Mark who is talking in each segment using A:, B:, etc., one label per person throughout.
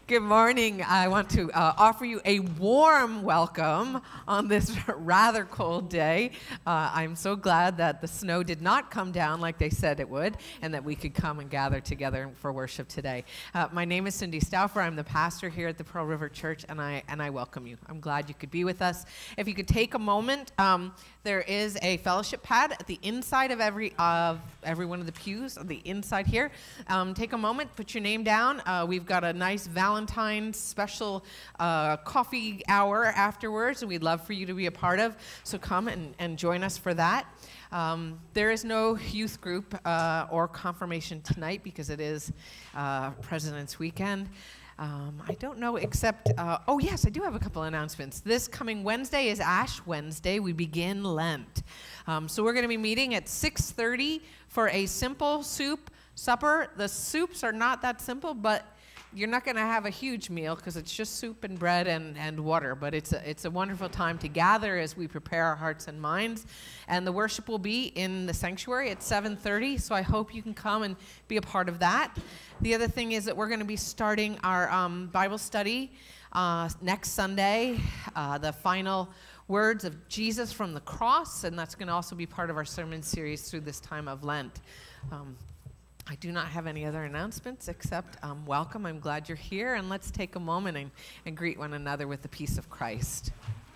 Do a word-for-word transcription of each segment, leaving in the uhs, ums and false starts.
A: Good morning. I want to uh, offer you a warm welcome on this rather cold day. Uh, I'm so glad that the snow did not come down like they said it would, and that we could come and gather together for worship today. Uh, my name is Cindy Stauffer. I'm the pastor here at the Pearl River Church, and I and I welcome you. I'm glad you could be with us. If you could take a moment, um, there is a fellowship pad at the inside of every of every one of the pews on the inside here. Um, take a moment, put your name down. Uh, we've got a nice Valentine's special uh, coffee hour afterwards, and we'd love for you to be a part of. So come and, and join us for that. Um, there is no youth group uh, or confirmation tonight because it is uh, President's Weekend. Um, I don't know except, uh, oh yes, I do have a couple announcements. This coming Wednesday is Ash Wednesday. We begin Lent. Um, so we're going to be meeting at six thirty for a simple soup supper. The soups are not that simple, but you're not going to have a huge meal because it's just soup and bread and, and water, but it's a, it's a wonderful time to gather as we prepare our hearts and minds. And the worship will be in the sanctuary at seven thirty, so I hope you can come and be a part of that. The other thing is that we're going to be starting our um, Bible study uh, next Sunday, uh, the final words of Jesus from the cross, and that's going to also be part of our sermon series through this time of Lent. Um, I do not have any other announcements except um, welcome. I'm glad you're here, and let's take a moment and, and greet one another with the peace of Christ.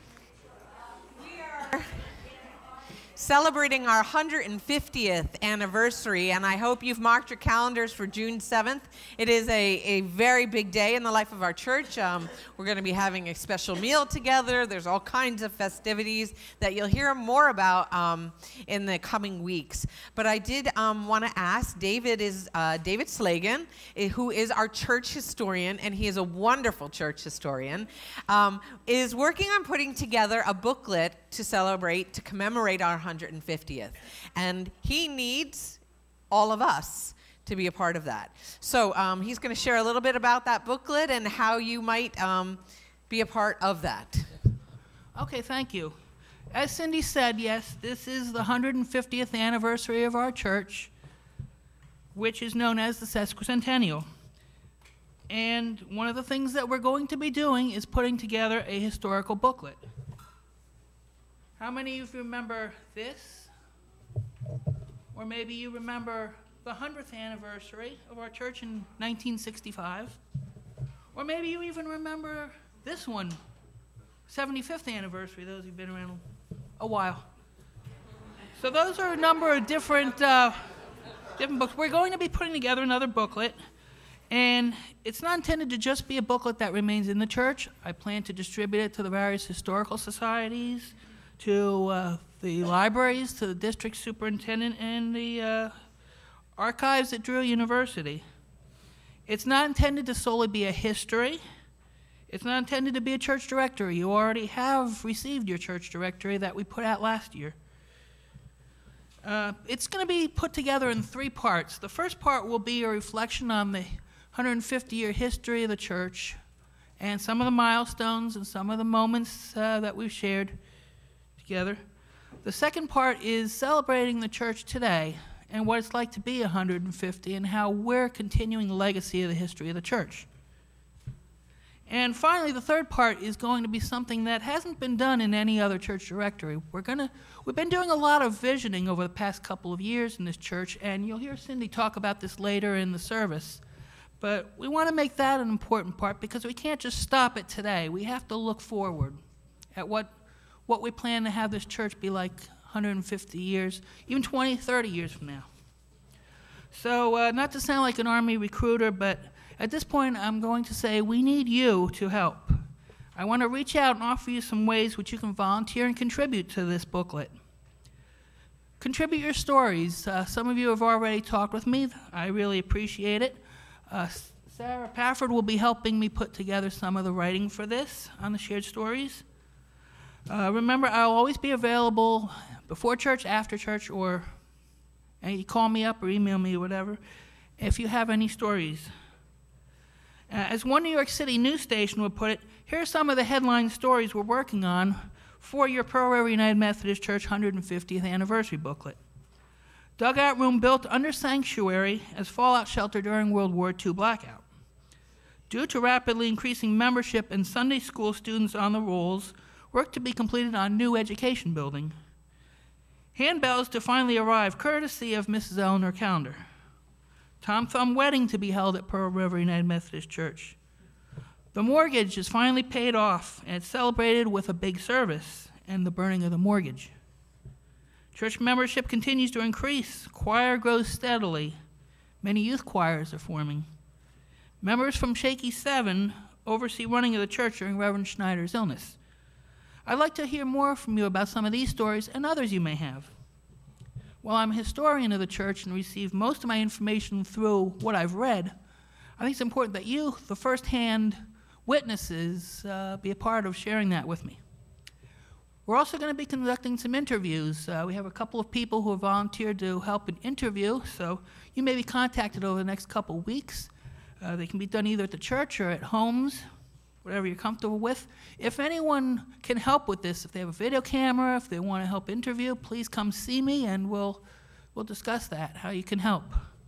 A: We are celebrating our one hundred fiftieth anniversary, and I hope you've marked your calendars for June seventh. It is a, a very big day in the life of our church. Um, we're going to be having a special meal together. There's all kinds of festivities that you'll hear more about um, in the coming weeks. But I did um, want to ask, David is uh, David Slagan, who is our church historian, and he is a wonderful church historian, um, is working on putting together a booklet to celebrate, to commemorate our one hundred fiftieth. And he needs all of us to be a part of that. So um, he's going to share a little bit about that booklet and how you might um, be a part of that.
B: Okay, thank you. As Cindy said, yes, this is the one hundred fiftieth anniversary of our church, which is known as the sesquicentennial. And one of the things that we're going to be doing is putting together a historical booklet. How many of you remember this? Or maybe you remember the one hundredth anniversary of our church in nineteen sixty-five. Or maybe you even remember this one, seventy-fifth anniversary, those who've been around a while. So those are a number of different, uh, different books. We're going to be putting together another booklet, and it's not intended to just be a booklet that remains in the church. I plan to distribute it to the various historical societies, to uh, the libraries, to the district superintendent, and the uh, archives at Drew University. It's not intended to solely be a history. It's not intended to be a church directory. You already have received your church directory that we put out last year. Uh, it's going to be put together in three parts. The first part will be a reflection on the one hundred fifty year history of the church and some of the milestones and some of the moments uh, that we've shared together. The second part is celebrating the church today and what it's like to be one hundred fifty and how we're continuing the legacy of the history of the church. And finally, the third part is going to be something that hasn't been done in any other church directory. We're gonna, we've been doing a lot of visioning over the past couple of years in this church, and you'll hear Cindy talk about this later in the service. But we want to make that an important part because we can't just stop at today. We have to look forward at what what we plan to have this church be like one hundred fifty years, even twenty, thirty years from now. So uh, not to sound like an Army recruiter, but at this point I'm going to say we need you to help. I want to reach out and offer you some ways which you can volunteer and contribute to this booklet. Contribute your stories. Uh, some of you have already talked with me. I really appreciate it. Uh, Sarah Pafford will be helping me put together some of the writing for this on the shared stories. Uh, remember, I'll always be available before church, after church, or and you call me up or email me or whatever if you have any stories. Uh, as one New York City news station would put it, here are some of the headline stories we're working on for your Pearl River United Methodist Church one hundred fiftieth anniversary booklet. Dugout room built under sanctuary as fallout shelter during World War Two blackout. Due to rapidly increasing membership and Sunday school students on the rolls, work to be completed on new education building. Handbells to finally arrive, courtesy of Missus Eleanor Calendar. Tom Thumb wedding to be held at Pearl River United Methodist Church. The mortgage is finally paid off, and it's celebrated with a big service and the burning of the mortgage. Church membership continues to increase. Choir grows steadily. Many youth choirs are forming. Members from Shaky seven oversee running of the church during Reverend Schneider's illness. I'd like to hear more from you about some of these stories and others you may have. While I'm a historian of the church and receive most of my information through what I've read, I think it's important that you, the first-hand witnesses, uh, be a part of sharing that with me. We're also going to be conducting some interviews. Uh, we have a couple of people who have volunteered to help an interview, so you may be contacted over the next couple of weeks. Uh, they can be done either at the church or at homes, whatever you're comfortable with. If anyone can help with this, if they have a video camera, if they want to help interview, please come see me and we'll, we'll discuss that, how you can help.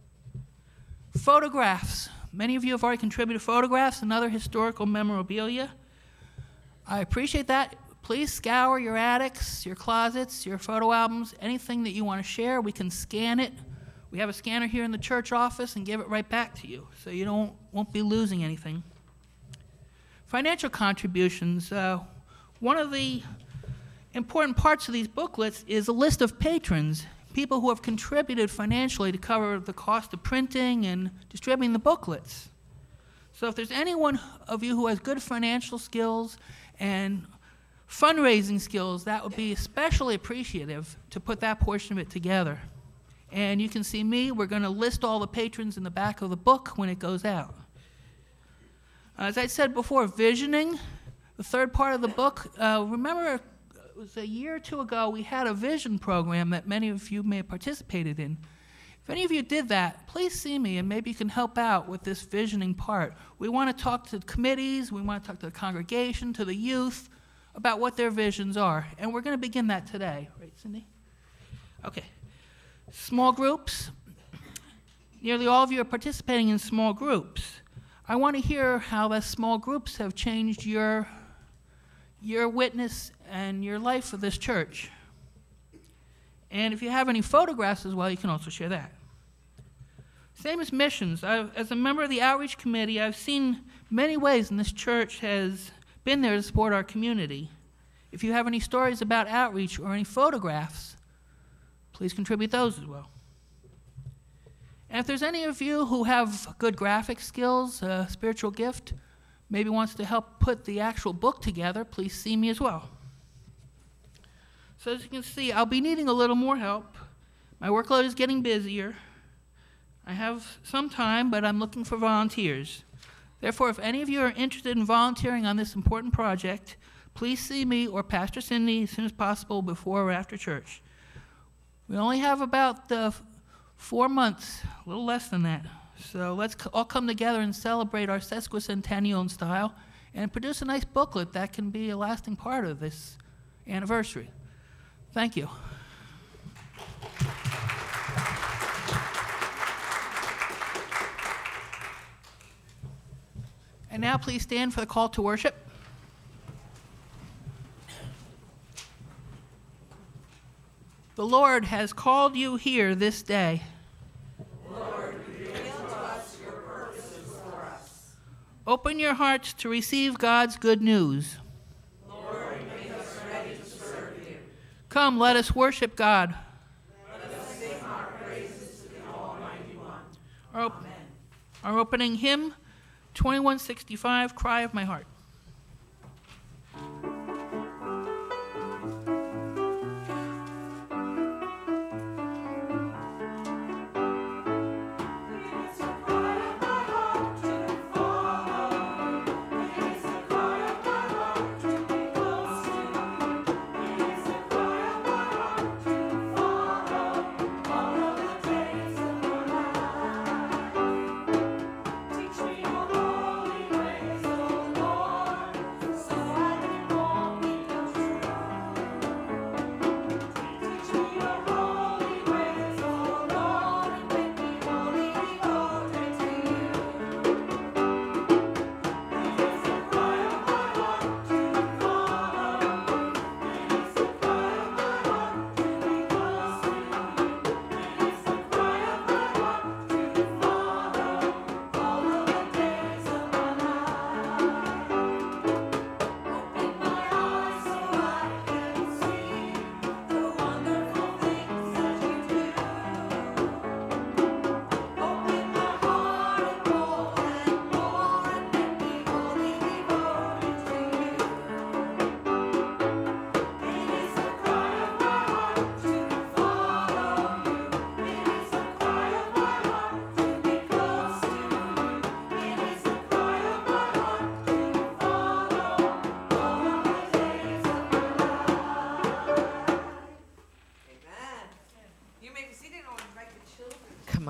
B: Photographs. Many of you have already contributed photographs and other historical memorabilia. I appreciate that. Please scour your attics, your closets, your photo albums, anything that you want to share. We can scan it. We have a scanner here in the church office and give it right back to you, so you don't, won't be losing anything. Financial contributions. Uh, one of the important parts of these booklets is a list of patrons, people who have contributed financially to cover the cost of printing and distributing the booklets. So if there's anyone of you who has good financial skills and fundraising skills, that would be especially appreciative to put that portion of it together. And you can see me. We're going to list all the patrons in the back of the book when it goes out. As I said before, visioning, the third part of the book. Uh, remember, it was a year or two ago, we had a vision program that many of you may have participated in. If any of you did that, please see me, and maybe you can help out with this visioning part. We want to talk to the committees, we want to talk to the congregation, to the youth, about what their visions are. And we're going to begin that today. Right, Cindy? Okay. Small groups. Nearly all of you are participating in small groups. I want to hear how the small groups have changed your, your witness and your life for this church. And if you have any photographs as well, you can also share that. Same as missions. I've, as a member of the outreach committee, I've seen many ways in this church has been there to support our community. If you have any stories about outreach or any photographs, please contribute those as well. And if there's any of you who have good graphic skills, a spiritual gift, maybe wants to help put the actual book together, please see me as well. So as you can see, I'll be needing a little more help. My workload is getting busier. I have some time, but I'm looking for volunteers. Therefore, if any of you are interested in volunteering on this important project, please see me or Pastor Cindy as soon as possible before or after church. We only have about uh, four months, a little less than that. So let's all come together and celebrate our sesquicentennial in style and produce a nice booklet that can be a lasting part of this anniversary. Thank you. And now please stand for the call to worship. The Lord has called you here this day.
C: Lord, reveal to us your purposes for us.
B: Open your hearts to receive God's good news.
C: Lord, make us ready to serve you.
B: Come, let us worship God.
C: Let us sing our praises to the Almighty One.
B: Our, op-
C: Amen.
B: our opening hymn, twenty-one sixty-five, Cry of My Heart.
C: Teach me your holy ways, O Lord.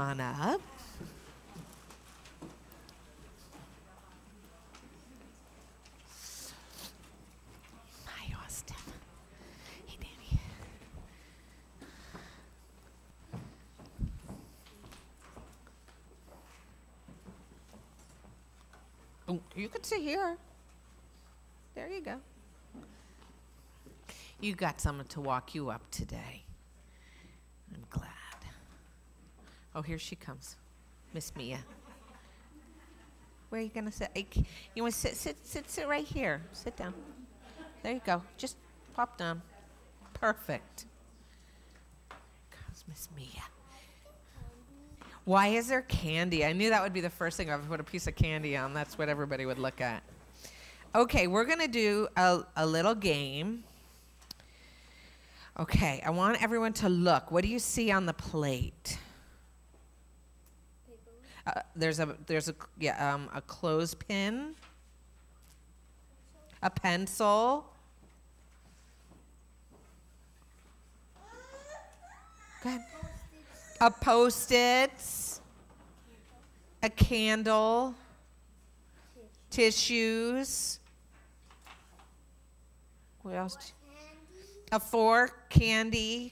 A: on up. Hi, Austin. Hey, Danny. Oh, you could sit here. There you go. You got someone to walk you up today. I'm glad. Oh, here she comes, Miss Mia. Where are you gonna sit? You want to sit, sit, sit, sit right here. Sit down. There you go. Just pop down. Perfect. Here comes Miss Mia. Why is there candy? I knew that would be the first thing I would put a piece of candy on. That's what everybody would look at. Okay, we're gonna do a, a little game. Okay, I want everyone to look. What do you see on the plate? Uh, there's a there's a yeah um, a clothespin, a pencil. Go ahead. A Post-its, a candle, tissues. What else? A fork, candy.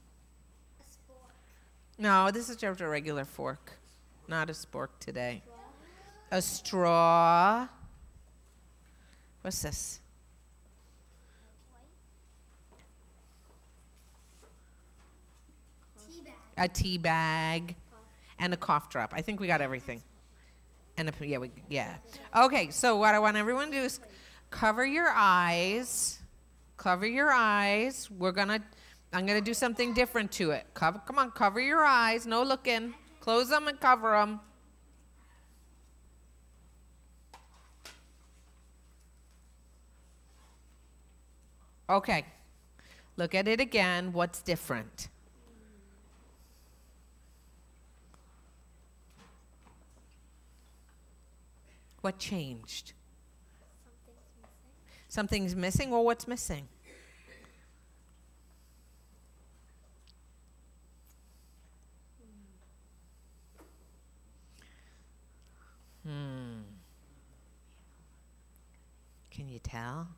A: No, this is just a regular fork, not a spork today. A straw. What's this?
C: Tea bag.
A: A tea bag and a cough drop. I think we got everything. And a, yeah, we, yeah. Okay, so what I want everyone to do is cover your eyes. Cover your eyes. We're gonna, I'm gonna do something different to it. Cover, come on, cover your eyes. No looking. Close them and cover them. Okay. Look at it again. What's different? What changed?
C: Something's missing.
A: Something's missing? Well, what's missing? Hmm. Can you tell?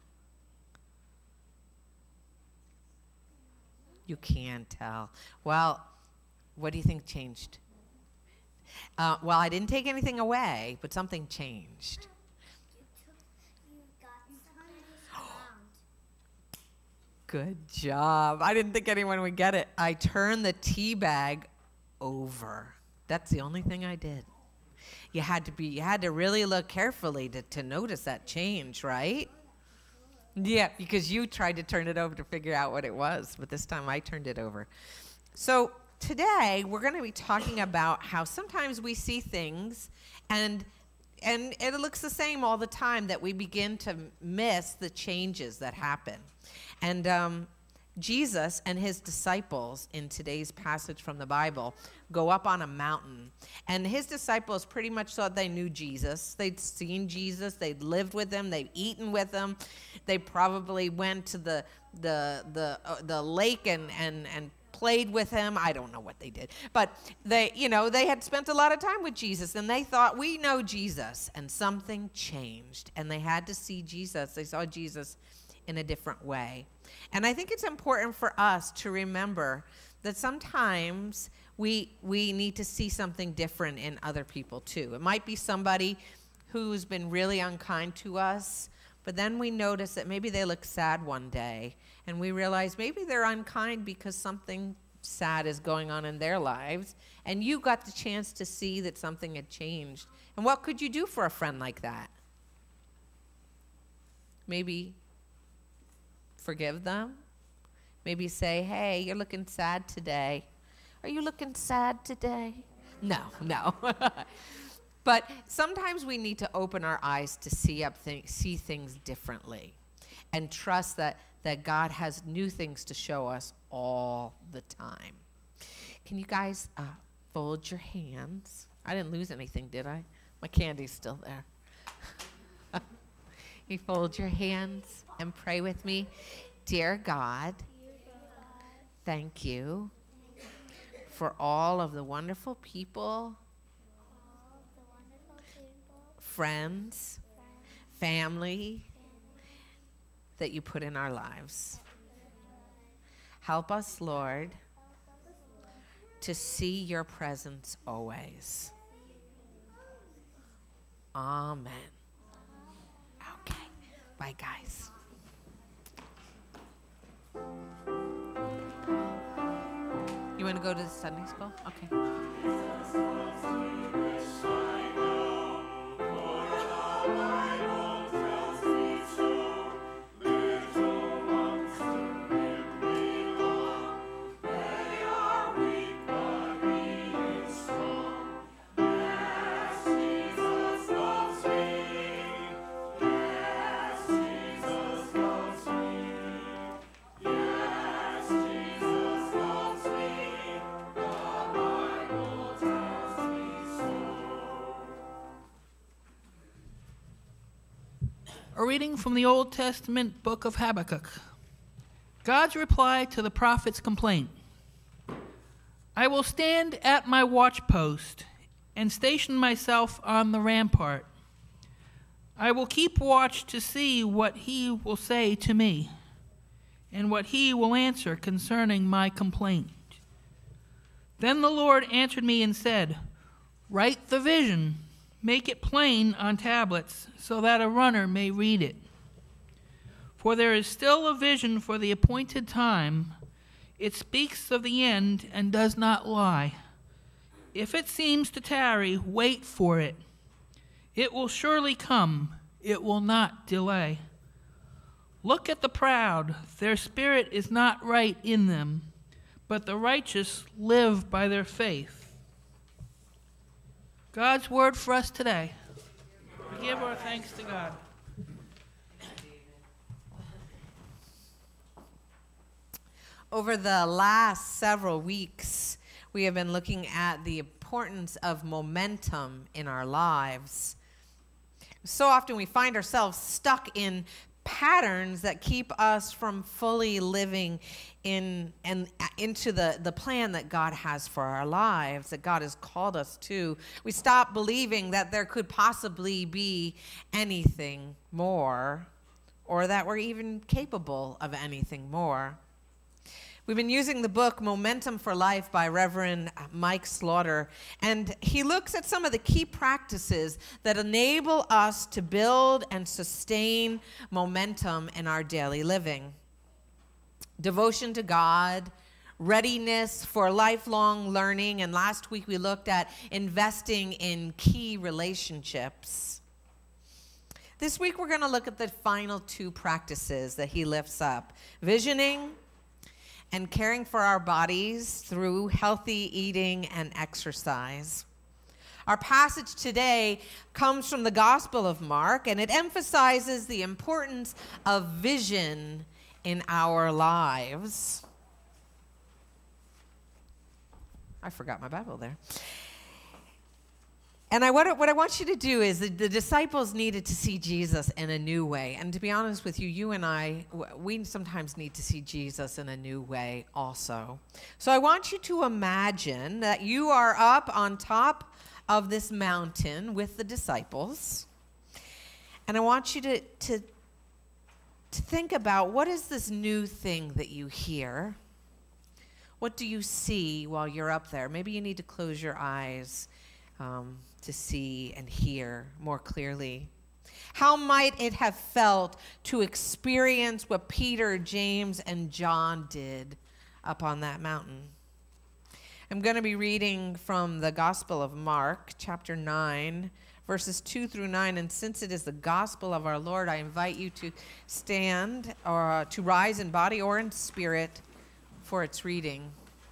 A: You can tell. Well, what do you think changed? Uh, well, I didn't take anything away, but something changed.
C: You took, you got some around.
A: Good job. I didn't think anyone would get it. I turned the tea bag over. That's the only thing I did. You had to be, you had to really look carefully to, to notice that change, right? Yeah, because you tried to turn it over to figure out what it was, but this time I turned it over. So today we're going to be talking about how sometimes we see things and and it looks the same all the time, that we begin to miss the changes that happen. And um, Jesus and his disciples in today's passage from the Bible go up on a mountain. And his disciples pretty much thought they knew Jesus. They'd seen Jesus. They'd lived with him. They'd eaten with him. They probably went to the the the uh, the lake and and and played with him. I don't know what they did. But they, you know, they had spent a lot of time with Jesus, and they thought, we know Jesus. And something changed, and they had to see Jesus. They saw Jesus in a different way. And I think it's important for us to remember that sometimes we we need to see something different in other people too. It might be somebody who's been really unkind to us, but then we notice that maybe they look sad one day, and we realize maybe they're unkind because something sad is going on in their lives, and you got the chance to see that something had changed. And what could you do for a friend like that? Maybe forgive them. Maybe say, hey, you're looking sad today. Are you looking sad today? No, no. But sometimes we need to open our eyes to see up th- see things differently, and trust that, that God has new things to show us all the time. Can you guys uh, fold your hands? I didn't lose anything, did I? My candy's still there. You fold your hands and pray with me. Dear God, thank you for all of the wonderful people,
D: all the wonderful people,
A: friends,
D: friends,
A: family
D: family,
A: that you put in our lives. Help us, Lord, to see your presence always. Amen. Okay. Bye, guys. You want to go to the Sunday school? Okay.
B: A reading from the Old Testament book of Habakkuk. God's reply to the prophet's complaint. I will stand at my watchpost and station myself on the rampart. I will keep watch to see what he will say to me and what he will answer concerning my complaint. Then the Lord answered me and said, write the vision, make it plain on tablets, so that a runner may read it. For there is still a vision for the appointed time. It speaks of the end and does not lie. If it seems to tarry, wait for it. It will surely come. It will not delay. Look at the proud. Their spirit is not right in them, but the righteous live by their faith. God's word for us today. We give our thanks to God.
A: Over the last several weeks, we have been looking at the importance of momentum in our lives. So often we find ourselves stuck in patterns that keep us from fully living in and into the, the plan that God has for our lives, that God has called us to. We stop believing that there could possibly be anything more, or that we're even capable of anything more. We've been using the book Momentum for Life by Reverend Mike Slaughter, and he looks at some of the key practices that enable us to build and sustain momentum in our daily living. Devotion to God, readiness for lifelong learning, and last week we looked at investing in key relationships. This week we're going to look at the final two practices that he lifts up: visioning and caring for our bodies through healthy eating and exercise. Our passage today comes from the Gospel of Mark, and it emphasizes the importance of vision in our lives. I forgot my Bible there. And I, what, what I want you to do is the, the disciples needed to see Jesus in a new way. And to be honest with you, you and I, we sometimes need to see Jesus in a new way also. So I want you to imagine that you are up on top of this mountain with the disciples. And I want you to, to, to think about, what is this new thing that you hear? What do you see while you're up there? Maybe you need to close your eyes Um, to see and hear more clearly. How might it have felt to experience what Peter, James, and John did up on that mountain? I'm going to be reading from the Gospel of Mark, chapter nine, verses two through nine, and since it is the Gospel of our Lord, I invite you to stand or to rise in body or in spirit for its reading.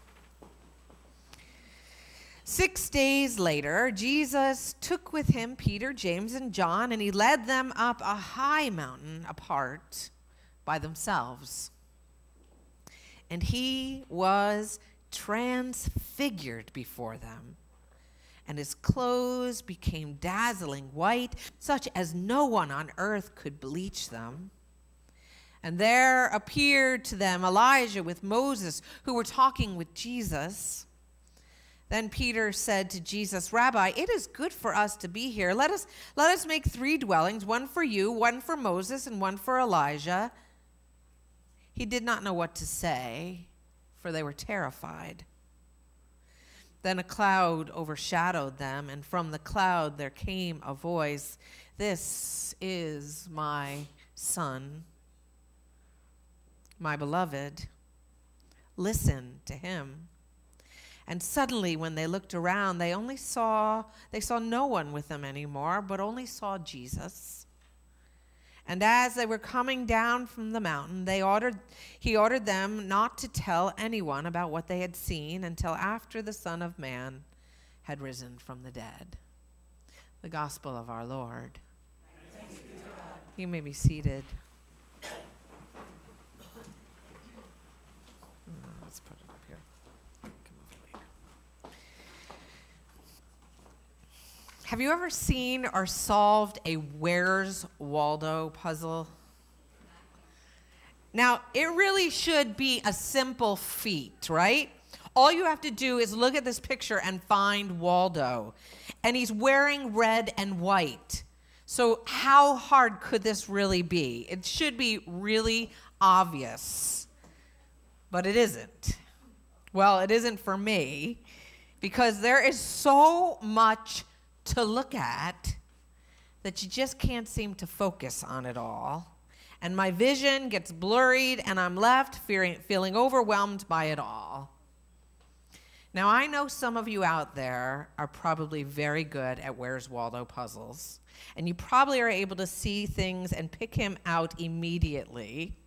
A: Six days later, Jesus took with him Peter, James, and John, and he led them up a high mountain apart by themselves. And he was transfigured before them, and his clothes became dazzling white, such as no one on earth could bleach them. And there appeared to them Elijah with Moses, who were talking with Jesus. Then Peter said to Jesus, Rabbi, it is good for us to be here. Let us, let us make three dwellings, one for you, one for Moses, and one for Elijah. He did not know what to say, for they were terrified. Then a cloud overshadowed them, and from the cloud there came a voice, This is my Son, my beloved. Listen to him. And suddenly when they looked around, they only saw, they saw no one with them anymore, but only saw Jesus. And as they were coming down from the mountain, they ordered, he ordered them not to tell anyone about what they had seen until after the Son of Man had risen from the dead. The gospel of our Lord. Thanks be to God. You may be seated. Let's put it up here. Come over later. Have you ever seen or solved a Where's Waldo puzzle? Now, it really should be a simple feat, right? All you have to do is look at this picture and find Waldo. And he's wearing red and white. So how hard could this really be? It should be really obvious. But it isn't. Well, it isn't for me, because there is so much to look at that you just can't seem to focus on it all. And my vision gets blurred, and I'm left fearing, feeling overwhelmed by it all. Now, I know some of you out there are probably very good at Where's Waldo puzzles, and you probably are able to see things and pick him out immediately.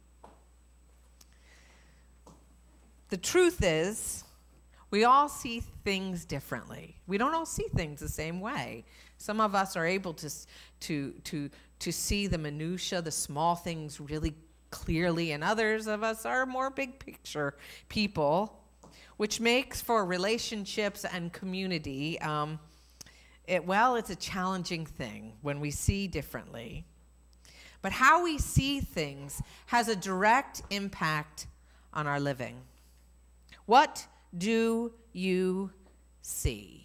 A: The truth is, we all see things differently. We don't all see things the same way. Some of us are able to, to, to, to see the minutia, the small things really clearly, and others of us are more big picture people, which makes for relationships and community, um, it, well, it's a challenging thing when we see differently. But how we see things has a direct impact on our living. What do you see?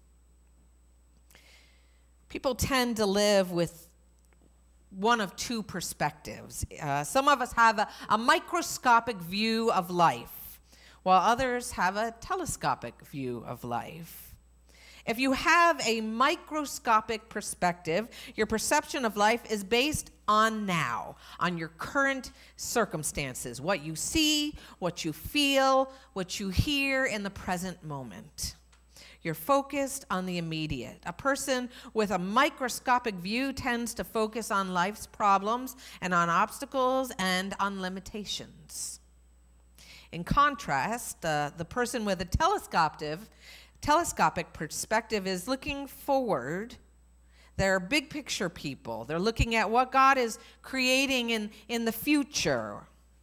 A: People tend to live with one of two perspectives. Uh, some of us have a, a microscopic view of life, while others have a telescopic view of life. If you have a microscopic perspective, your perception of life is based on now, on your current circumstances, what you see, what you feel, what you hear in the present moment. You're focused on the immediate. A person with a microscopic view tends to focus on life's problems and on obstacles and on limitations. In contrast, uh, the person with a telescopic, telescopic perspective is looking forward. They're big picture people. They're looking at what God is creating in, in the future.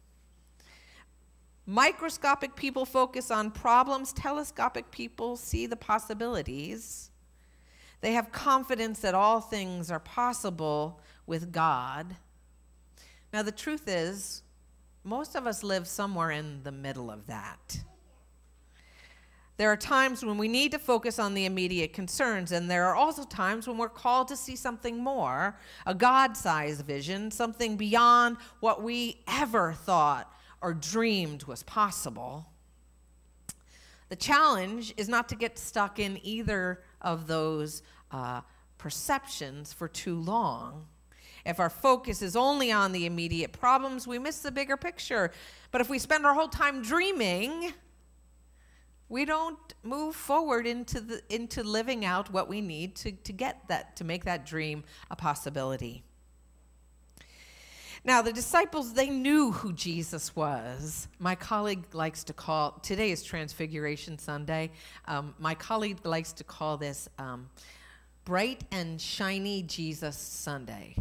A: Microscopic people focus on problems. Telescopic people see the possibilities. They have confidence that all things are possible with God. Now, the truth is, most of us live somewhere in the middle of that. There are times when we need to focus on the immediate concerns, and there are also times when we're called to see something more, a God-sized vision, something beyond what we ever thought or dreamed was possible. The challenge is not to get stuck in either of those uh, perceptions for too long. If our focus is only on the immediate problems, we miss the bigger picture. But if we spend our whole time dreaming, we don't move forward into the into living out what we need to, to get that, to make that dream a possibility. Now, the disciples, they knew who Jesus was. My colleague likes to call, today is Transfiguration Sunday. Um, my colleague likes to call this um, Bright and Shiny Jesus Sunday.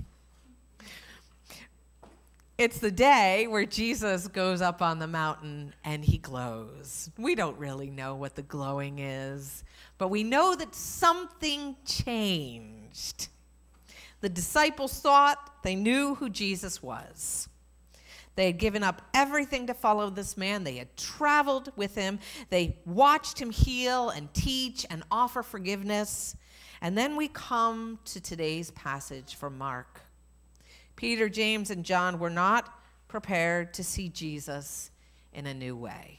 A: It's the day where Jesus goes up on the mountain and he glows. We don't really know what the glowing is, but we know that something changed. The disciples thought they knew who Jesus was. They had given up everything to follow this man. They had traveled with him. They watched him heal and teach and offer forgiveness. And then we come to today's passage from Mark. Peter, James, and John were not prepared to see Jesus in a new way.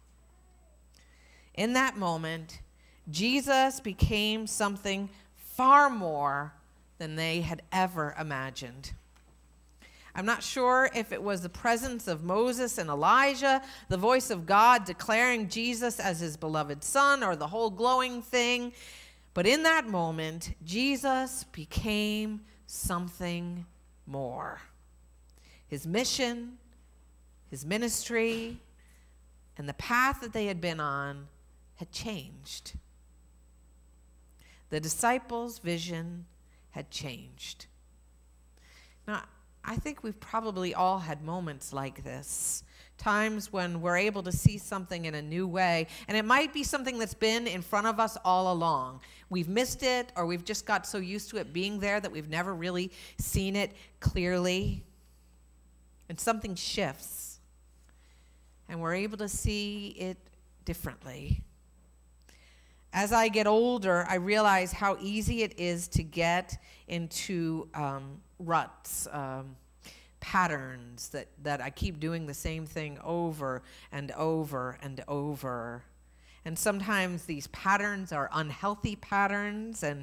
A: In that moment, Jesus became something far more than they had ever imagined. I'm not sure if it was the presence of Moses and Elijah, the voice of God declaring Jesus as his beloved son, or the whole glowing thing. But in that moment, Jesus became something more. His mission, his ministry, and the path that they had been on had changed. The disciples' vision had changed. Now, I think we've probably all had moments like this, times when we're able to see something in a new way, and it might be something that's been in front of us all along. We've missed it, or we've just got so used to it being there that we've never really seen it clearly, and something shifts, and we're able to see it differently. As I get older, I realize how easy it is to get into um, ruts, um, patterns that, that I keep doing the same thing over and over and over. And sometimes these patterns are unhealthy patterns, and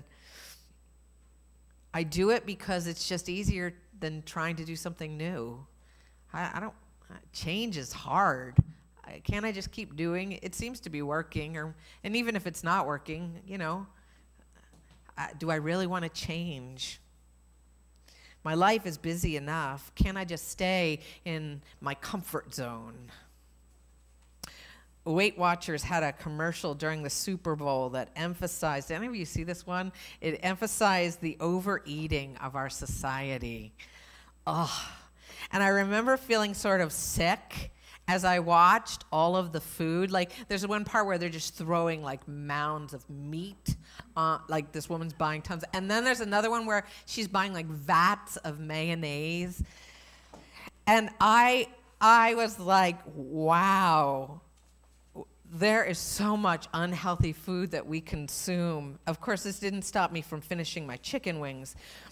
A: I do it because it's just easier than trying to do something new. I, I don't, change is hard. Can't I just keep doing it? It seems to be working, or and even if it's not working, you know, uh, do I really want to change? My life is busy enough. Can't I just stay in my comfort zone? Weight Watchers had a commercial during the Super Bowl that emphasized, did any of you see this one? It emphasized the overeating of our society. Oh, and I remember feeling sort of sick as I watched all of the food. Like, there's one part where they're just throwing like mounds of meat, uh, like this woman's buying tons. And then there's another one where she's buying like vats of mayonnaise. And I, I was like, wow, there is so much unhealthy food that we consume. Of course, this didn't stop me from finishing my chicken wings.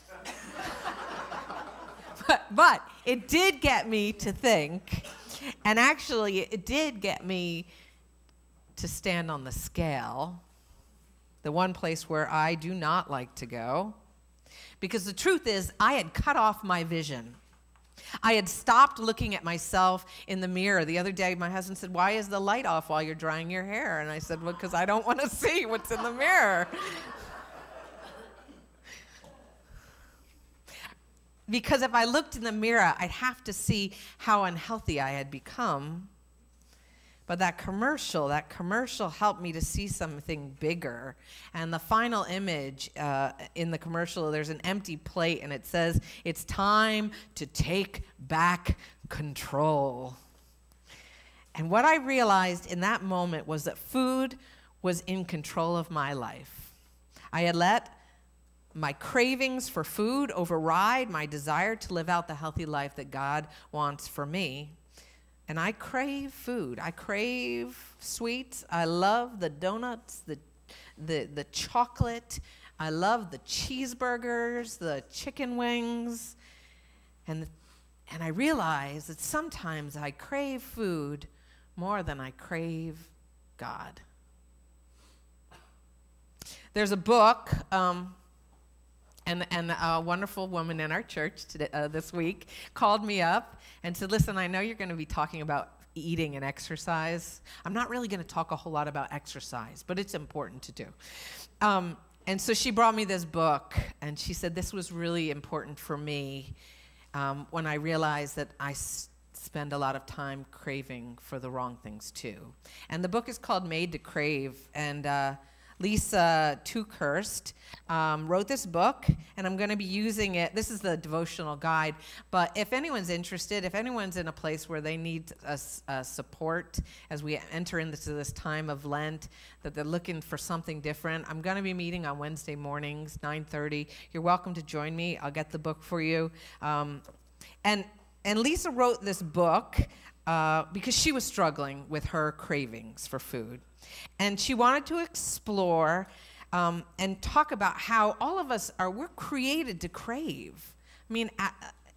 A: but, but it did get me to think. And actually, it did get me to stand on the scale, the one place where I do not like to go. Because the truth is, I had cut off my vision. I had stopped looking at myself in the mirror. The other day, my husband said, "Why is the light off while you're drying your hair?" And I said, "Well, because I don't want to see what's in the mirror." Because if I looked in the mirror, I'd have to see how unhealthy I had become. But that commercial, that commercial helped me to see something bigger. And the final image uh, in the commercial, there's an empty plate, and it says, "It's time to take back control." And what I realized in that moment was that food was in control of my life. I had let my cravings for food override my desire to live out the healthy life that God wants for me. And I crave food. I crave sweets. I love the donuts, the, the, the chocolate. I love the cheeseburgers, the chicken wings. And, and I realize that sometimes I crave food more than I crave God. There's a book, um, And, and a wonderful woman in our church today, uh, this week called me up and said, "Listen, I know you're going to be talking about eating and exercise. I'm not really going to talk a whole lot about exercise, but it's important to do." Um, and so she brought me this book, and she said this was really important for me um, when I realized that I s- spend a lot of time craving for the wrong things too. And the book is called Made to Crave, and uh, Lisa Tukhurst um, wrote this book, and I'm going to be using it. This is the devotional guide, but if anyone's interested, if anyone's in a place where they need a, a support as we enter into this time of Lent, that they're looking for something different, I'm going to be meeting on Wednesday mornings, nine thirty. You're welcome to join me. I'll get the book for you. Um, and and Lisa wrote this book uh, because she was struggling with her cravings for food. And she wanted to explore um, and talk about how all of us are, we're created to crave. I mean, uh,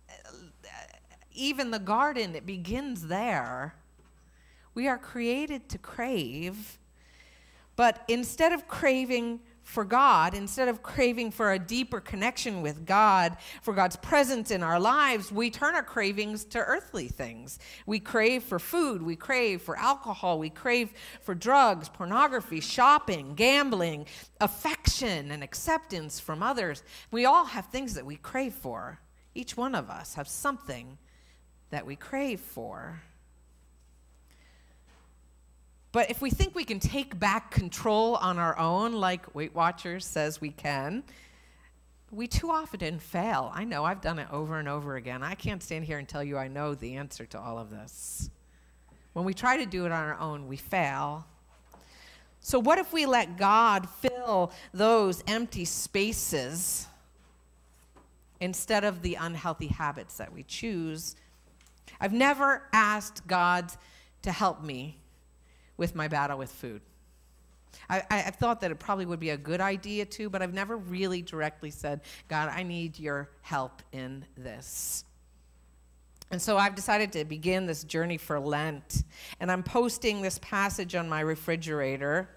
A: even the garden, it begins there. We are created to crave, but instead of craving for God, instead of craving for a deeper connection with God, for God's presence in our lives, we turn our cravings to earthly things. We crave for food, we crave for alcohol, we crave for drugs, pornography, shopping, gambling, affection, and acceptance from others. We all have things that we crave for. Each one of us have something that we crave for. But if we think we can take back control on our own, like Weight Watchers says we can, we too often fail. I know, I've done it over and over again. I can't stand here and tell you I know the answer to all of this. When we try to do it on our own, we fail. So what if we let God fill those empty spaces instead of the unhealthy habits that we choose? I've never asked God to help me with my battle with food. I, I, I've thought that it probably would be a good idea to, but I've never really directly said, God, I need your help in this. And so I've decided to begin this journey for Lent, and I'm posting this passage on my refrigerator.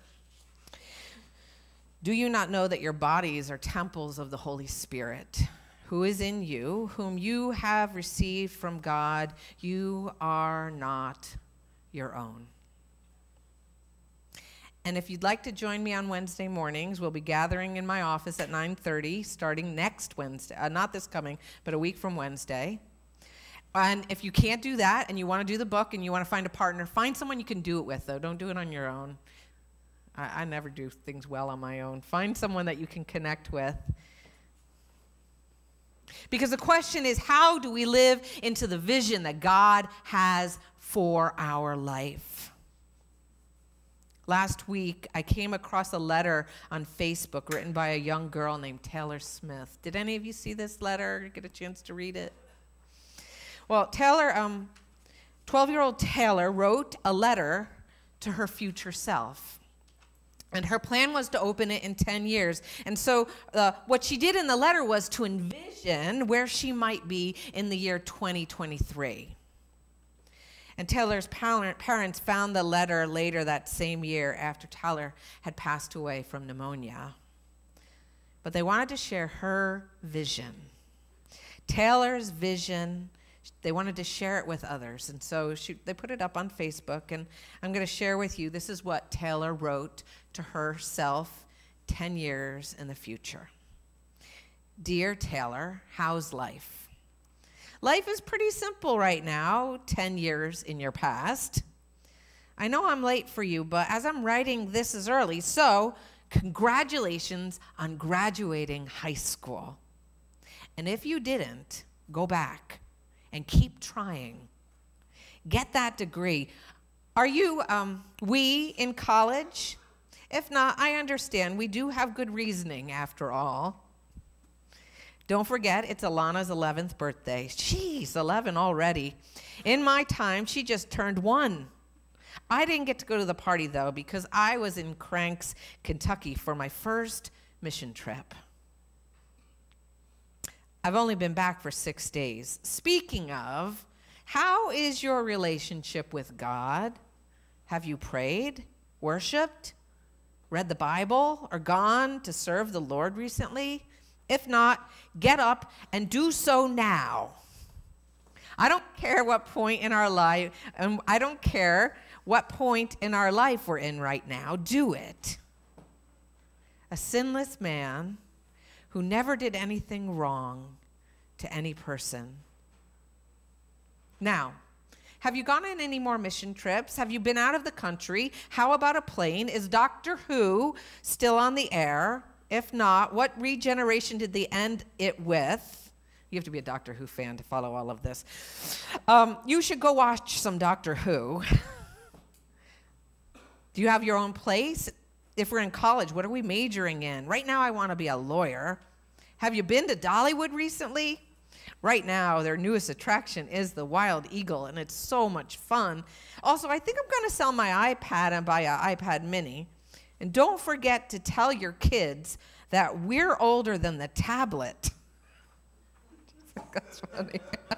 A: Do you not know that your bodies are temples of the Holy Spirit, who is in you, whom you have received from God? You are not your own. And if you'd like to join me on Wednesday mornings, we'll be gathering in my office at nine thirty, starting next Wednesday. Uh, not this coming, but a week from Wednesday. And if you can't do that and you want to do the book and you want to find a partner, find someone you can do it with, though. Don't do it on your own. I, I never do things well on my own. Find someone that you can connect with. Because the question is, how do we live into the vision that God has for our life? Last week, I came across a letter on Facebook written by a young girl named Taylor Smith. Did any of you see this letter, get a chance to read it? Well, Taylor, um, twelve-year-old Taylor wrote a letter to her future self. And her plan was to open it in ten years. And so uh, what she did in the letter was to envision where she might be in the year twenty twenty-three. And Taylor's parents found the letter later that same year after Taylor had passed away from pneumonia. But they wanted to share her vision. Taylor's vision, they wanted to share it with others. And so she, they put it up on Facebook. And I'm going to share with you, this is what Taylor wrote to herself ten years in the future. Dear Taylor, how's life? Life is pretty simple right now, ten years in your past. I know I'm late for you, but as I'm writing, this is early, so congratulations on graduating high school. And if you didn't, go back and keep trying. Get that degree. Are you, um, we in college? If not, I understand. We do have good reasoning after all. Don't forget, it's Alana's eleventh birthday. Jeez, eleven already. In my time, she just turned one. I didn't get to go to the party, though, because I was in Cranks, Kentucky for my first mission trip. I've only been back for six days. Speaking of, how is your relationship with God? Have you prayed, worshiped, read the Bible, or gone to serve the Lord recently? If not, get up and do so now. I don't care what point in our life, and I don't care what point in our life we're in right now. Do it. A sinless man who never did anything wrong to any person. Now, have you gone on any more mission trips? Have you been out of the country? How about a plane? Is Doctor Who still on the air? If not, what regeneration did they end it with? You have to be a Doctor Who fan to follow all of this. Um, you should go watch some Doctor Who. Do you have your own place? If we're in college, what are we majoring in? Right now, I want to be a lawyer. Have you been to Dollywood recently? Right now, their newest attraction is the Wild Eagle, and it's so much fun. Also, I think I'm going to sell my iPad and buy an iPad mini. And don't forget to tell your kids that we're older than the tablet. That's funny.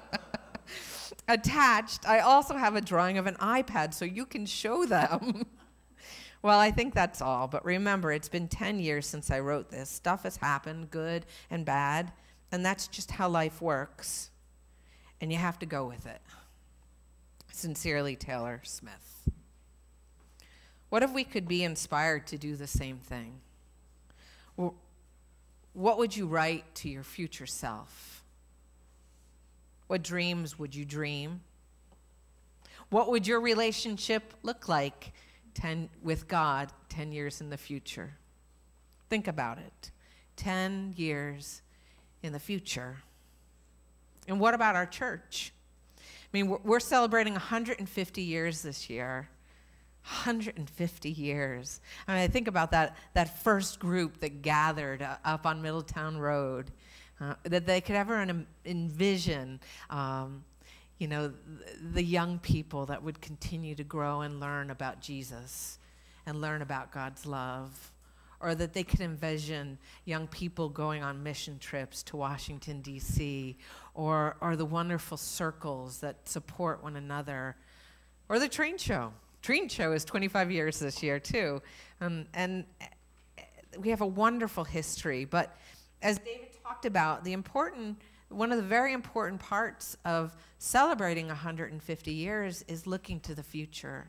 A: Attached, I also have a drawing of an iPad so you can show them. Well, I think that's all. But remember, it's been ten years since I wrote this. Stuff has happened, good and bad. And that's just how life works. And you have to go with it. Sincerely, Taylor Smith. What if we could be inspired to do the same thing? Well, what would you write to your future self? What dreams would you dream? What would your relationship look like ten, with God ten years in the future? Think about it. ten years in the future. And what about our church? I mean, we're, we're celebrating one hundred fifty years this year. one hundred fifty years. I mean, I think about that, that first group that gathered uh, up on Middletown Road, uh, that they could ever en- envision, um, you know, th- the young people that would continue to grow and learn about Jesus and learn about God's love. Or that they could envision young people going on mission trips to Washington, D C, or, or the wonderful circles that support one another, or the train show. Train show is twenty-five years this year, too. Um, and we have a wonderful history. But as David talked about, the important, one of the very important parts of celebrating one hundred fifty years is looking to the future.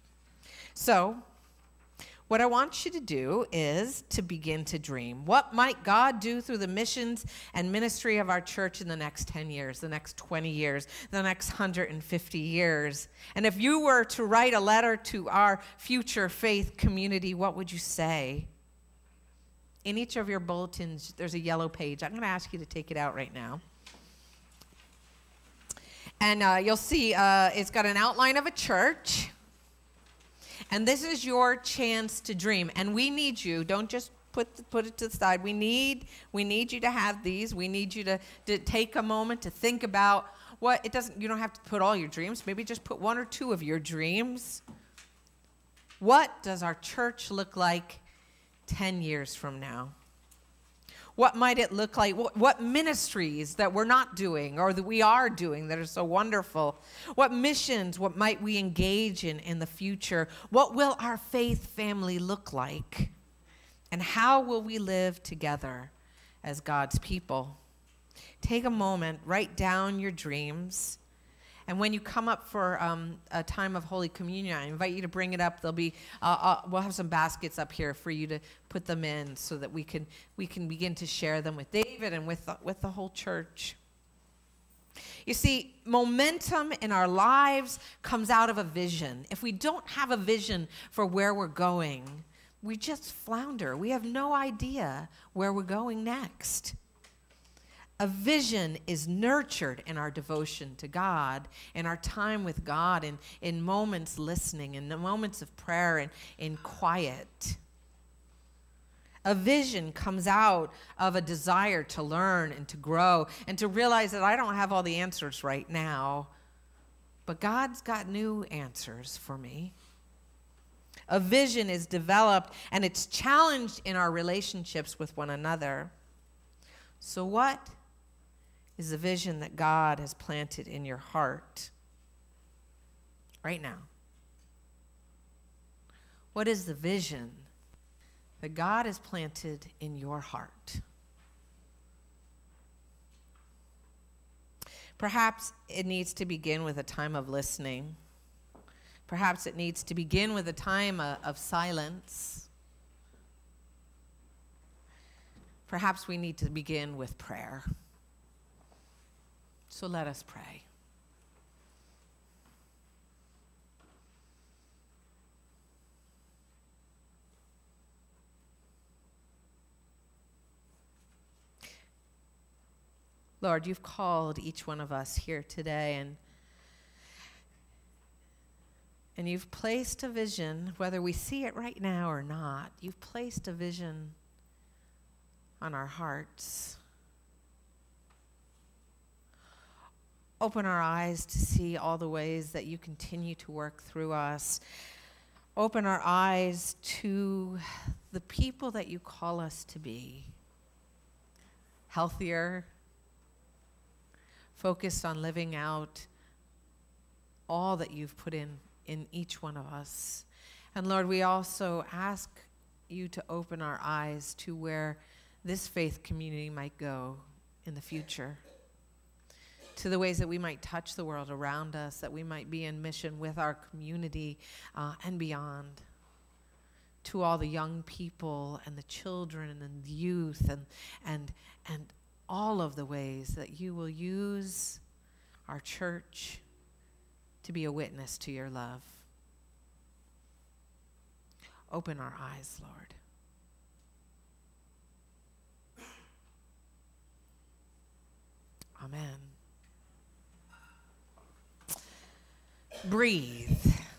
A: So, what I want you to do is to begin to dream. What might God do through the missions and ministry of our church in the next ten years, the next twenty years, the next one hundred fifty years? And if you were to write a letter to our future faith community, what would you say? In each of your bulletins, there's a yellow page. I'm going to ask you to take it out right now. And uh, you'll see uh, it's got an outline of a church. And this is your chance to dream. And we need you. Don't just put put it to the side. We need we need you to have these. We need you to, to take a moment to think about what it doesn't. You don't have to put all your dreams. Maybe just put one or two of your dreams. What does our church look like ten years from now? What might it look like? What, what ministries that we're not doing or that we are doing that are so wonderful? What missions, what might we engage in in the future? What will our faith family look like? And how will we live together as God's people? Take a moment, write down your dreams. And when you come up for um, a time of Holy Communion, I invite you to bring it up. There'll be, uh, uh, we'll have some baskets up here for you to put them in, so that we can we can begin to share them with David and with the, with the whole church. You see, momentum in our lives comes out of a vision. If we don't have a vision for where we're going, we just flounder. We have no idea where we're going next. A vision is nurtured in our devotion to God, in our time with God, and in moments listening, in the moments of prayer, and in quiet. A vision comes out of a desire to learn and to grow and to realize that I don't have all the answers right now, but God's got new answers for me. A vision is developed and it's challenged in our relationships with one another. So what is the vision that God has planted in your heart right now? What is the vision that God has planted in your heart? Perhaps it needs to begin with a time of listening. Perhaps it needs to begin with a time of, of silence. Perhaps we need to begin with prayer. So let us pray. Lord, you've called each one of us here today, and and you've placed a vision, whether we see it right now or not, you've placed a vision on our hearts. Open our eyes to see all the ways that you continue to work through us. Open our eyes to the people that you call us to be. Healthier, focused on living out all that you've put in in each one of us. And Lord, we also ask you to open our eyes to where this faith community might go in the future, to the ways that we might touch the world around us, that we might be in mission with our community uh, and beyond, to all the young people and the children and the youth and, and, and all of the ways that you will use our church to be a witness to your love. Open our eyes, Lord. Amen. Breathe.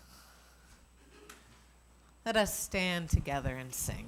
A: Let us stand together and sing.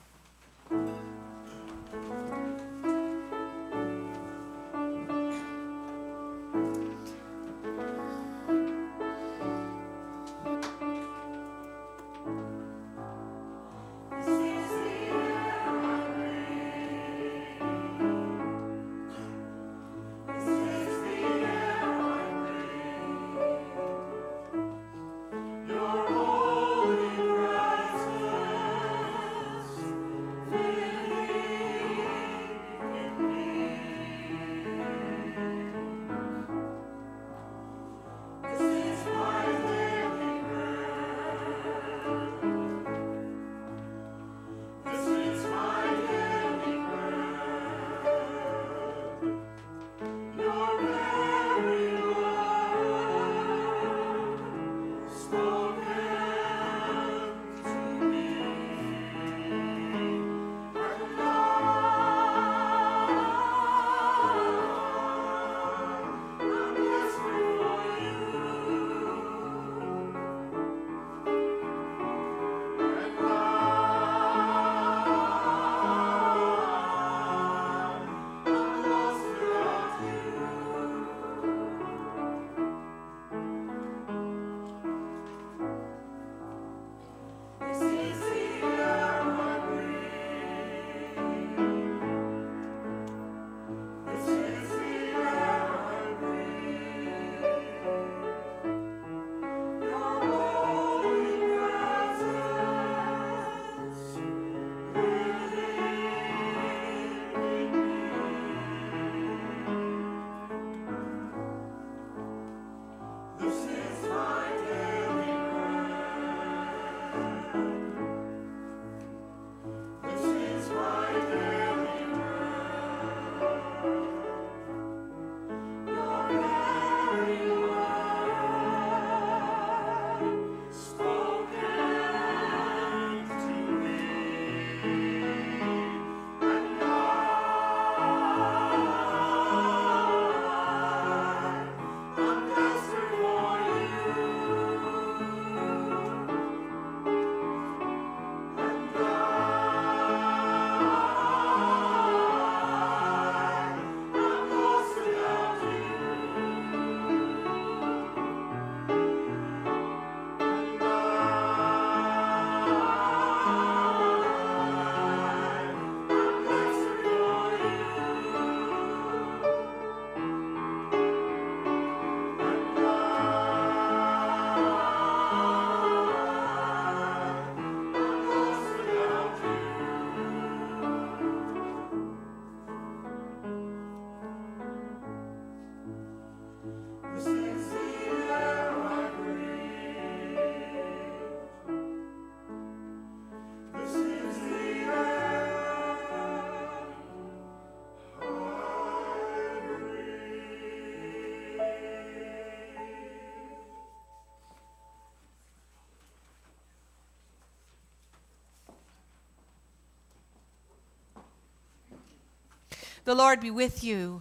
A: The Lord be with you.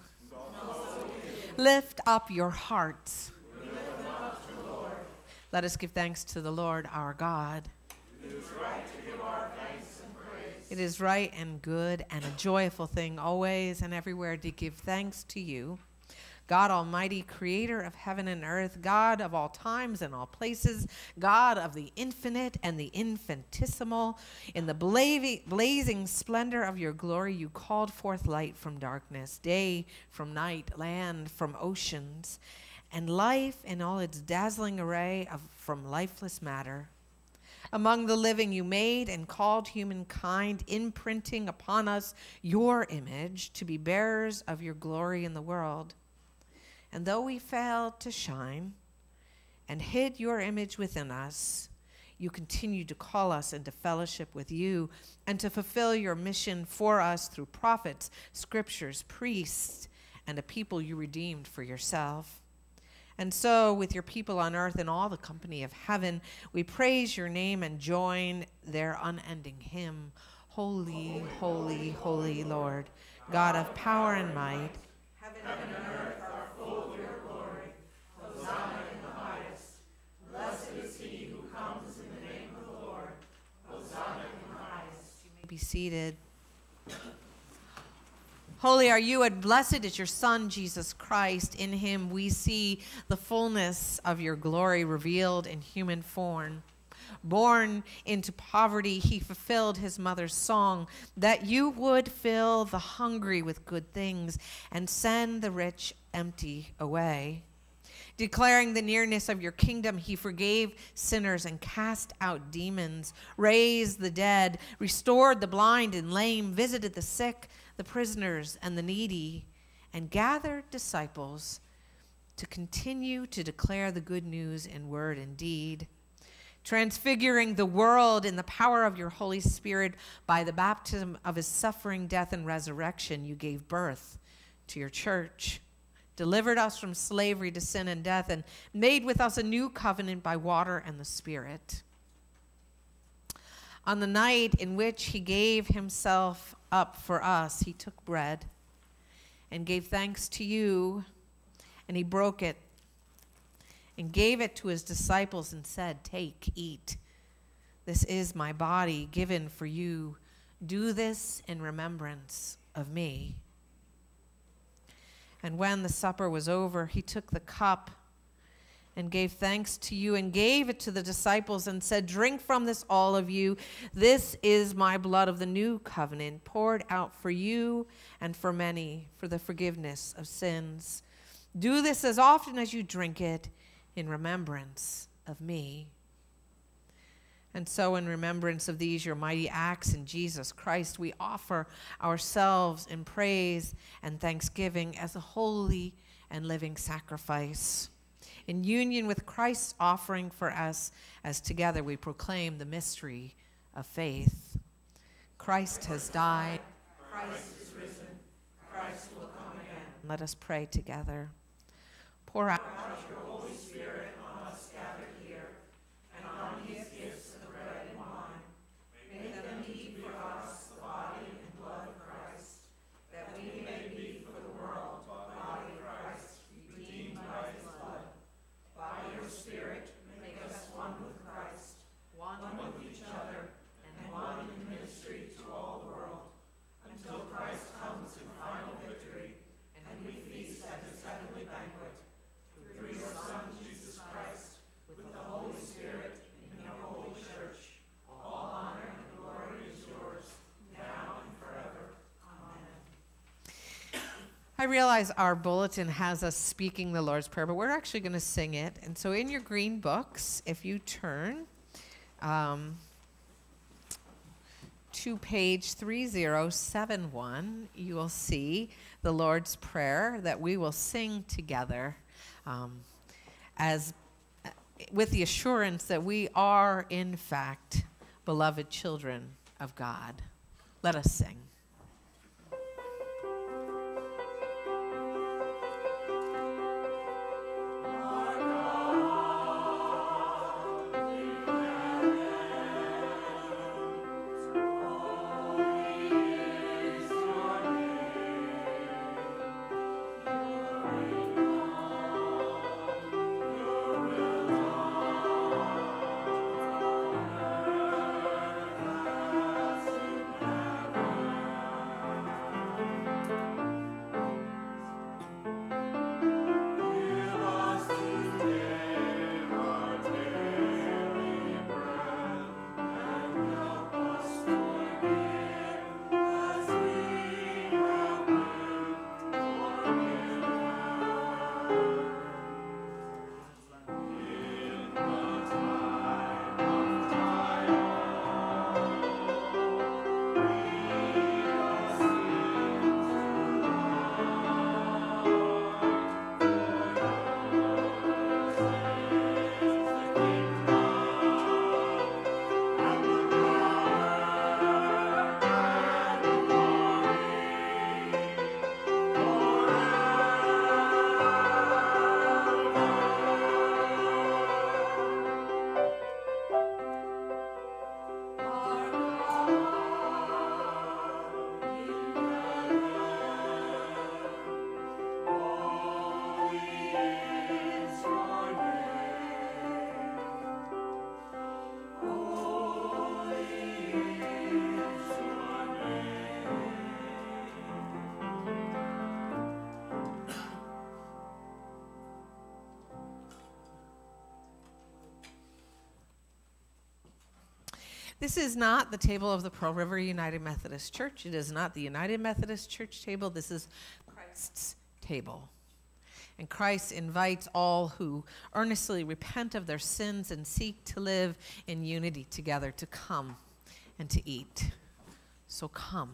A: Lift up your hearts. Let us give thanks to the Lord our God.
C: It is right to give our thanks and praise.
A: It is right and good and a joyful thing always and everywhere to give thanks to you, God Almighty, creator of heaven and earth, God of all times and all places, God of the infinite and the infinitesimal, in the bla- blazing splendor of your glory, you called forth light from darkness, day from night, land from oceans, and life in all its dazzling array of from lifeless matter. Among the living you made and called humankind, imprinting upon us your image to be bearers of your glory in the world. And though we failed to shine and hid your image within us, you continued to call us into fellowship with you and to fulfill your mission for us through prophets, scriptures, priests, and a people you redeemed for yourself. And so, with your people on earth and all the company of heaven, we praise your name and join their unending hymn. Holy, holy, holy Lord, God of power and might. Heaven and earth are full of your glory. Hosanna in the highest. Blessed is he who comes in the name of the Lord. Hosanna in the highest. You may be seated. Holy are you, and blessed is your Son, Jesus Christ. In him we see the fullness of your glory revealed in human form. Born into poverty, he fulfilled his mother's song, that you would fill the hungry with good things and send the rich empty away. Declaring the nearness of your kingdom, he forgave sinners and cast out demons, raised the dead, restored the blind and lame, visited the sick, the prisoners and the needy, and gathered disciples to continue to declare the good news in word and deed. Transfiguring the world in the power of your Holy Spirit by the baptism of his suffering, death, and resurrection, you gave birth to your church, delivered us from slavery to sin and death, and made with us a new covenant by water and the Spirit. On the night in which he gave himself up for us, he took bread and gave thanks to you, and he broke it and gave it to his disciples and said, "Take, eat. This is my body given for you. Do this in remembrance of me." And when the supper was over, he took the cup and gave thanks to you and gave it to the disciples and said, "Drink from this, all of you. This is my blood of the new covenant, poured out for you and for many for the forgiveness of sins. Do this as often as you drink it in remembrance of me." And so in remembrance of these, your mighty acts in Jesus Christ, we offer ourselves in praise and thanksgiving as a holy and living sacrifice, in union with Christ's offering for us, as together we proclaim the mystery of faith. Christ has died. Christ is risen. Christ will come again. Let us pray together. Pour out your Holy Spirit on us gathered here, and on his gifts of the bread and wine. Make them be for us the body and blood of Christ, that we may be for the world the body of Christ, redeemed by his blood. By your Spirit, make us one with Christ, one with each other, and one in ministry to all the world, until Christ comes in final victory, and we feast at his heavenly banquet. Through your Son, Jesus Christ, with the Holy Spirit, in your holy church, all honor and glory is yours, now and forever. Amen. I realize our bulletin has us speaking the Lord's Prayer, but we're actually going to sing it. And so in your green books, if you turn um, to page three zero seven one, you will see the Lord's Prayer that we will sing together um, as with the assurance that we are, in fact, beloved children of God. Let us sing.
C: Thank you.
A: This is not the table of the Pearl River United Methodist Church. It is not the United Methodist Church table. This is Christ's table. And Christ invites all who earnestly repent of their sins and seek to live in unity together to come and to eat. So come.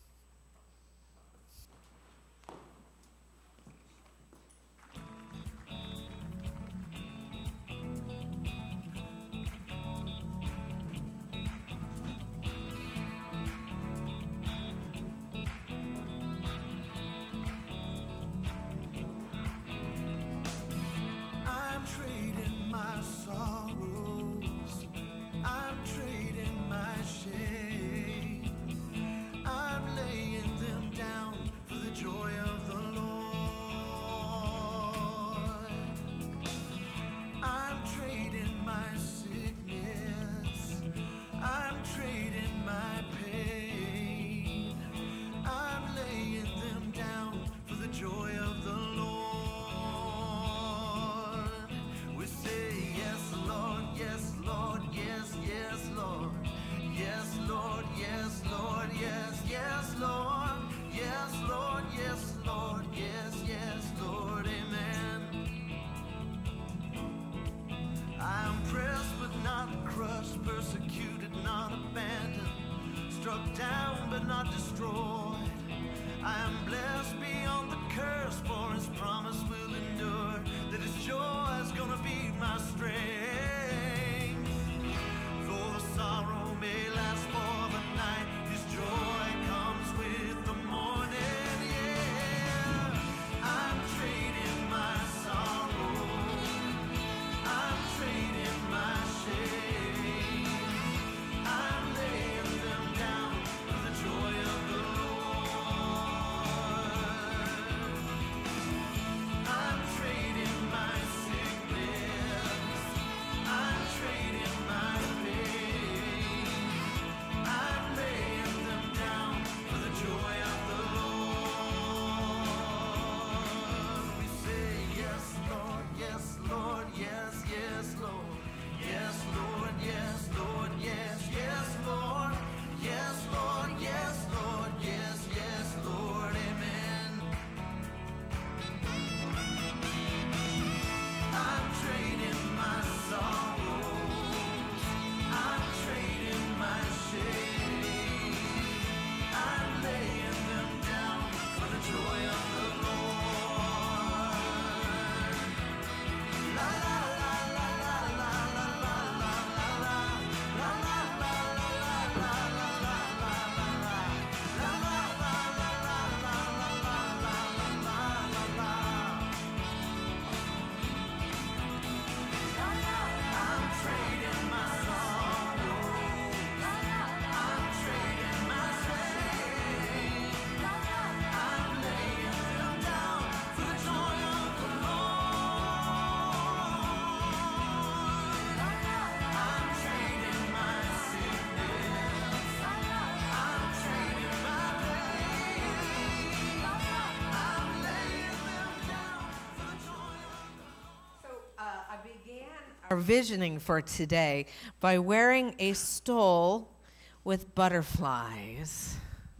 A: Our visioning for today by wearing a stole with butterflies.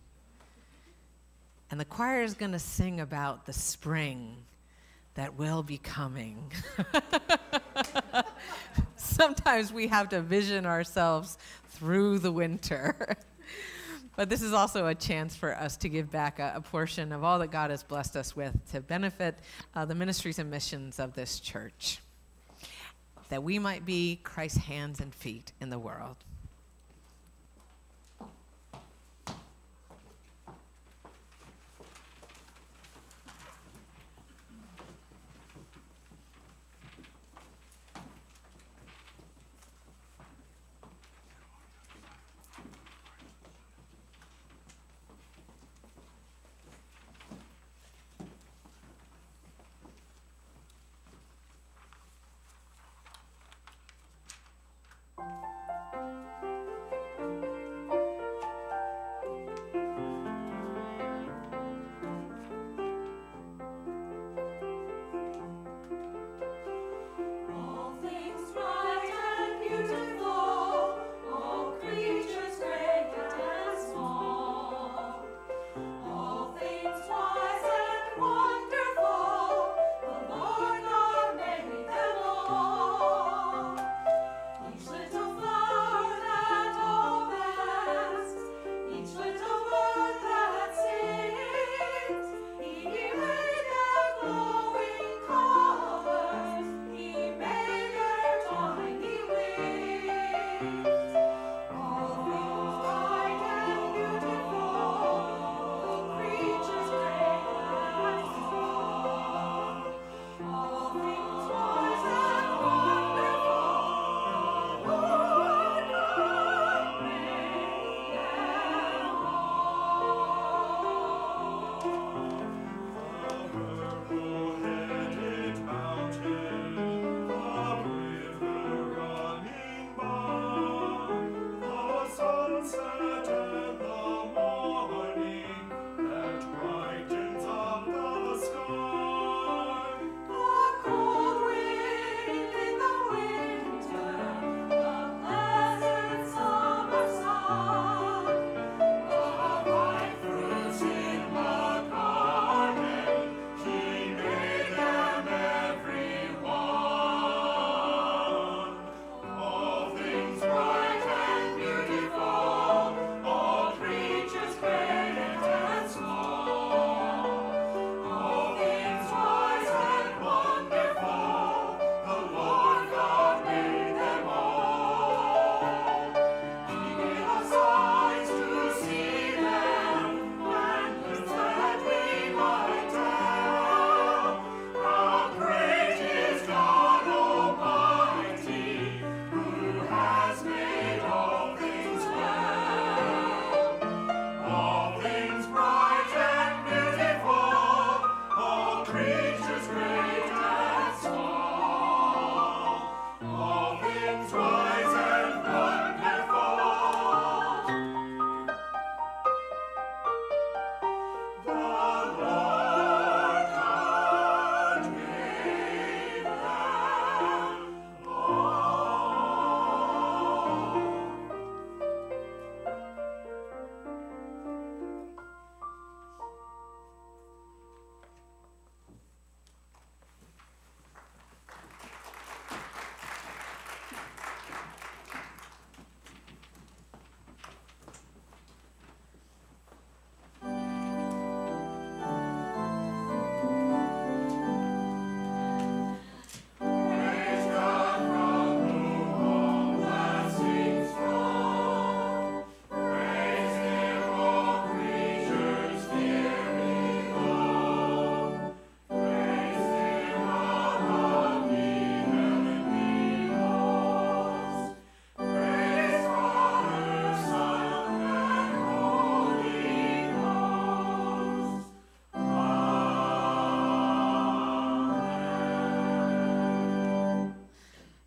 A: And the choir is going to sing about the spring that will be coming. Sometimes we have to vision ourselves through the winter. But this is also a chance for us to give back a, a portion of all that God has blessed us with to benefit uh, the ministries and missions of this church, that we might be Christ's hands and feet in the world.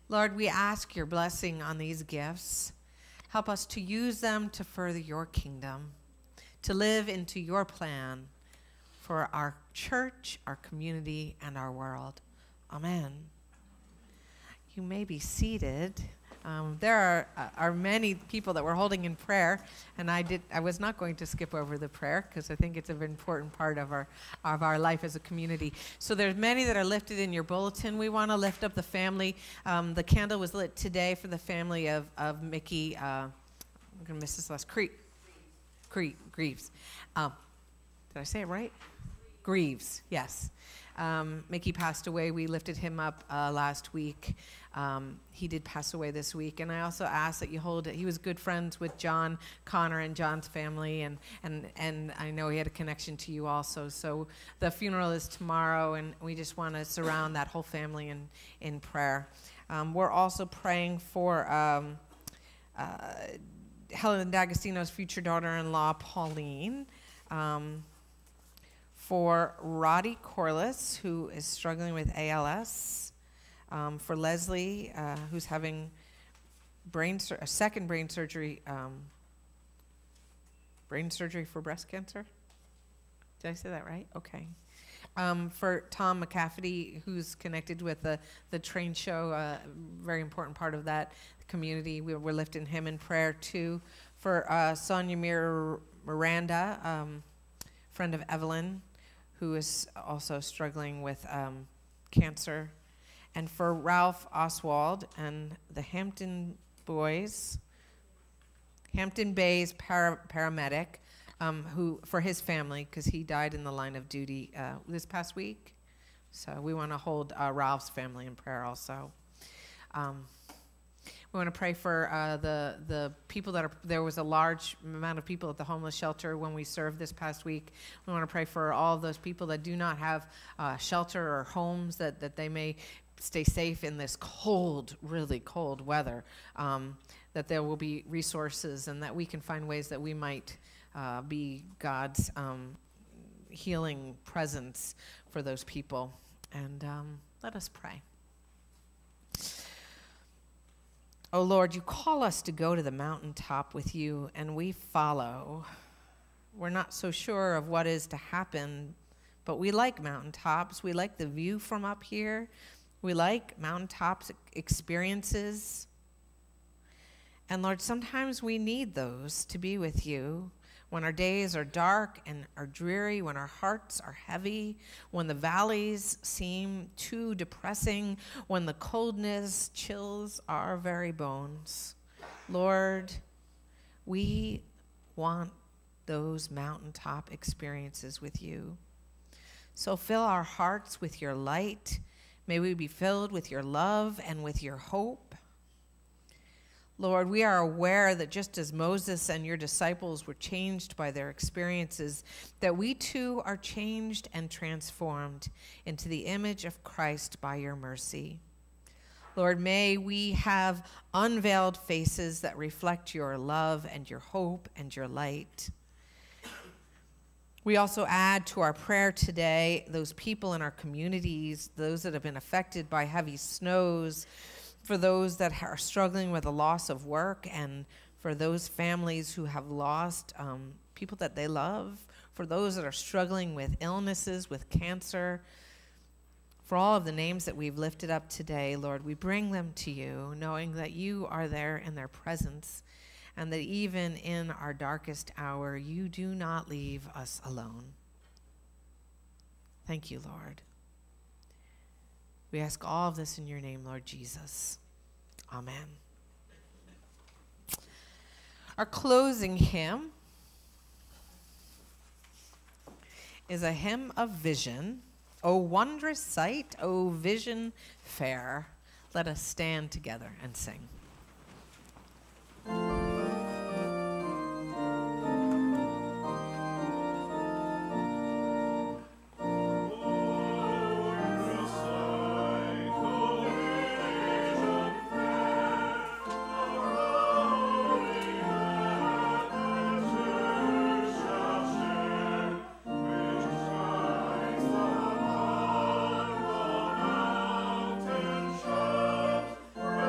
A: Lord, we ask your blessing on these gifts. Help us to use them to further your kingdom, to live into your plan for our church, our community, and our world. Amen. You may be seated. Um, there are, uh, are many people that we're holding in prayer, and I did. I was not going to skip over the prayer because I think it's an important part of our of our life as a community. So there's many that are lifted in your bulletin. We want to lift up the family. Um, the candle was lit today for the family of of Mickey. Uh, I'm gonna miss this last Cre- Cre- Greaves. Um, did I say it right? Greaves. Yes. Um, Mickey passed away. We lifted him up uh, last week. Um, he did pass away this week. And I also ask that you hold it. He was good friends with John Connor and John's family. And, and, and I know he had a connection to you also. So the funeral is tomorrow, and we just want to surround that whole family in, in prayer. Um, we're also praying for um, uh, Helen D'Agostino's future daughter-in-law, Pauline. Um, For Roddy Corliss, who is struggling with A L S. Um, for Leslie, uh, who's having brain sur- a second brain surgery, um, brain surgery for breast cancer. Did I say that right? Okay. Um, for Tom McCafferty, who's connected with the, the train show, a uh, very important part of that community. We, we're lifting him in prayer too. For uh, Sonia Mir- Miranda, um, friend of Evelyn, who is also struggling with um, cancer. And for Ralph Oswald and the Hampton Boys, Hampton Bays para- paramedic, um, who for his family, because he died in the line of duty uh, this past week. So we want to hold uh, Ralph's family in prayer also. Um, We want to pray for uh, the the people that are, there was a large amount of people at the homeless shelter when we served this past week. We want to pray for all of those people that do not have uh, shelter or homes, that, that they may stay safe in this cold, really cold weather, um, that there will be resources and that we can find ways that we might uh, be God's um, healing presence for those people. And um, let us pray. Oh Lord, you call us to go to the mountaintop with you, and we follow. We're not so sure of what is to happen, but we like mountaintops. We like the view from up here. We like mountaintops experiences. And Lord, sometimes we need those to be with you when our days are dark and are dreary, when our hearts are heavy, when the valleys seem too depressing, when the coldness chills our very bones. Lord, we want those mountaintop experiences with you. So fill our hearts with your light. May we be filled with your love and with your hope. Lord, we are aware that just as Moses and your disciples were changed by their experiences, that we too are changed and transformed into the image of Christ by your mercy. Lord, may we have unveiled faces that reflect your love and your hope and your light. We also add to our prayer today those people in our communities, those that have been affected by heavy snows, for those that are struggling with the loss of work, and for those families who have lost um, people that they love, for those that are struggling with illnesses, with cancer. For all of the names that we've lifted up today, Lord, we bring them to you, knowing that you are there in their presence, and that even in our darkest hour, you do not leave us alone. Thank you, Lord. We ask all of this in your name, Lord Jesus. Amen. Our closing hymn is a hymn of vision. O wondrous sight, O vision fair. Let us stand together and sing.
C: Mountain shores,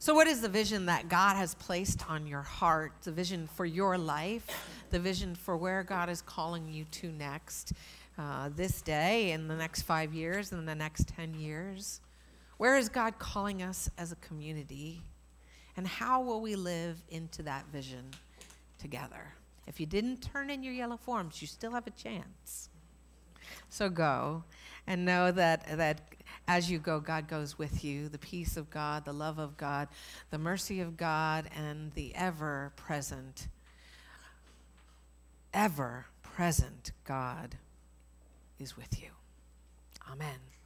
A: So what is the vision that God has placed on your heart, the vision for your life, the vision for where God is calling you to next, uh, this day, in the next five years, in the next ten years? Where is God calling us as a community? And how will we live into that vision together? If you didn't turn in your yellow forms, you still have a chance. So go and know that, that as you go, God goes with you. The peace of God, the love of God, the mercy of God, and the ever-present, ever-present God is with you. Amen.